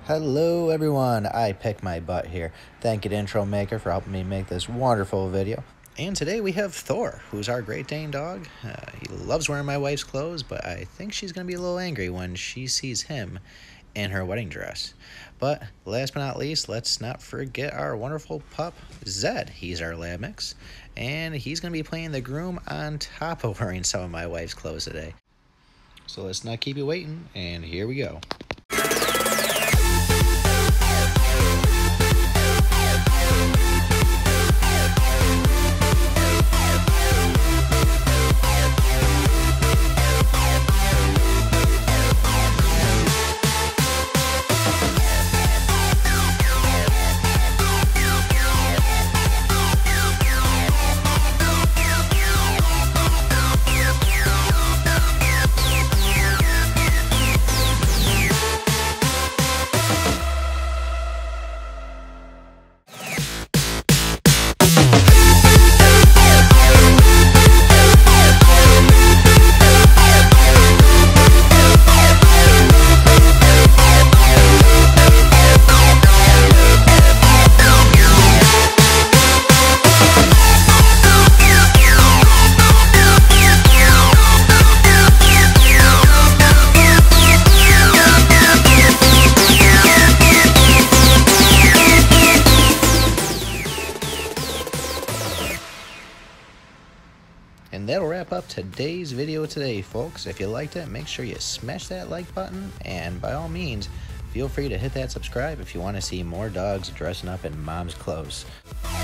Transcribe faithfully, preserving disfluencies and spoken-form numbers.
Hello everyone, iPICKmyBUTT here. Thank you to Intro Maker for helping me make this wonderful video. And today we have Thor, who's our Great Dane dog. Uh, he loves wearing my wife's clothes, but I think she's going to be a little angry when she sees him in her wedding dress. But last but not least, let's not forget our wonderful pup, Zed. He's our lab mix, and he's going to be playing the groom on top of wearing some of my wife's clothes today. So let's not keep you waiting, and here we go. And that'll wrap up today's video today, folks. If you liked it, make sure you smash that like button, and by all means, feel free to hit that subscribe if you want to see more dogs dressing up in mom's clothes.